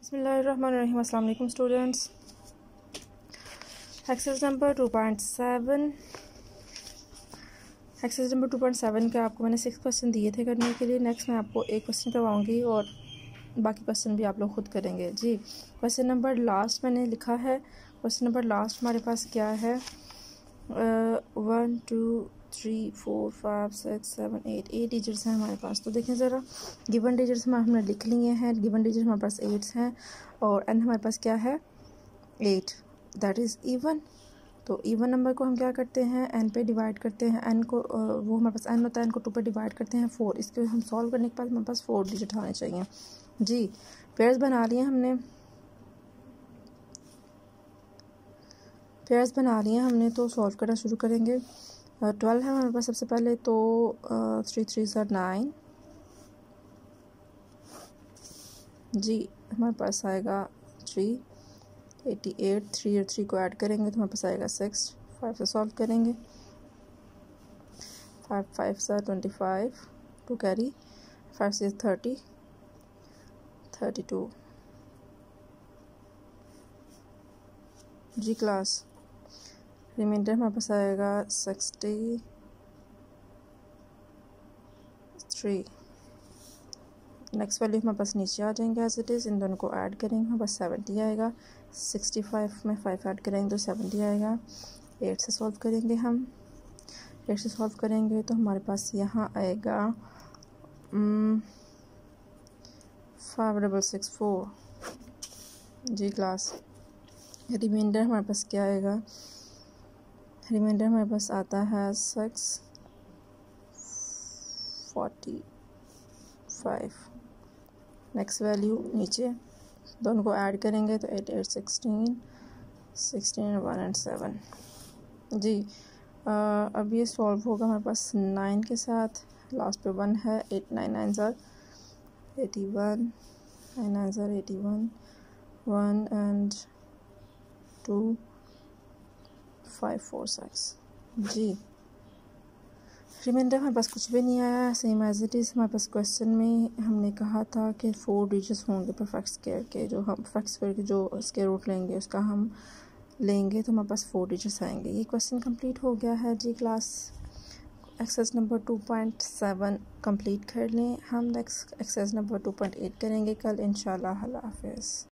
बिस्मिल्लाहिर्रहमानिर्रहीम। अस्सलाम वालेकुम स्टूडेंट्स। एक्सरसाइज नंबर 2.7 के आपको मैंने 6 क्वेश्चन दिए थे करने के लिए। नेक्स्ट मैं आपको एक क्वेश्चन करवाऊंगी और बाकी क्वेश्चन भी आप लोग खुद करेंगे जी। क्वेश्चन नंबर लास्ट मैंने लिखा है। क्वेश्चन नंबर लास्ट हमारे पास क्या है, 1 2 3 4 5 6 7 8 डिजिट्स हैं हमारे पास। तो देखें ज़रा, गिवन डिजिट्स हमने लिख लिए हैं। गिवन डिजिट हमारे पास 8 हैं और एन हमारे पास क्या है 8, दैट इज़ इवन। तो इवन नंबर को हम क्या करते हैं, एन पे डिवाइड करते हैं। एन को वो हमारे पास एन होता है, एन को 2 पे डिवाइड करते हैं 4। इसके हम सॉल्व करने के बाद हमारे पास 4 डिजिट आने चाहिए जी। पेयर्स बना लिए हमने, पेयर्स बना लिए हमने, तो सॉल्व करना शुरू करेंगे। 12 है हमारे पास सबसे पहले, तो 3 3 ज़ा 9 जी। हमारे पास आएगा 3 88। 3 और 3 को ऐड करेंगे तो हमारे पास आएगा 6। 5 से सॉल्व करेंगे, 5 5 ज़ा 25 टू कैरी, 5 से 30 32 जी क्लास। रिमाइंडर हमारे पास आएगा 63। नेक्स्ट वैल्यू हमारे पास नीचे आ जाएंगे एज इट इज़। इन दोनों को ऐड करेंगे हमारे पास 70 आएगा। 65 में 5 ऐड करेंगे तो 70 आएगा। 8 से सॉल्व करेंगे हम, 8 से सॉल्व करेंगे तो हमारे पास यहाँ आएगा 5664 जी क्लास। रिमाइंडर हमारे पास क्या आएगा, रिमाइंडर हमारे पास आता है 645। नेक्स्ट वैल्यू नीचे, दोनों को ऐड करेंगे तो 8 8 16 16 1 and 7 जी। अब ये सॉल्व होगा हमारे पास 9 के साथ, लास्ट पे 1 है। 8 9 9 ज़ा 81, 9 9 ज़ा 81, 1 and 2 5 4 6 जी। रिमाइंडर हमारे पास कुछ भी नहीं आया, सेम एज इट इज़। हमारे पास क्वेश्चन में हमने कहा था कि 4 डिजिट्स होंगे परफेक्ट स्क्वायर के। जो हम परफेक्ट स्क्वायर के जो स्क्वायर रूट लेंगे उसका हम लेंगे तो हमारे पास 4 डिजिट्स आएंगे। ये क्वेश्चन कंप्लीट हो गया है जी क्लास। एक्सरसाइज नंबर 2.7 कंप्लीट कर लें। हम नेक्स्ट एक्सरसाइज नंबर 2.8 करेंगे कल इंशाल्लाह। अल्लाह हाफ़िज़।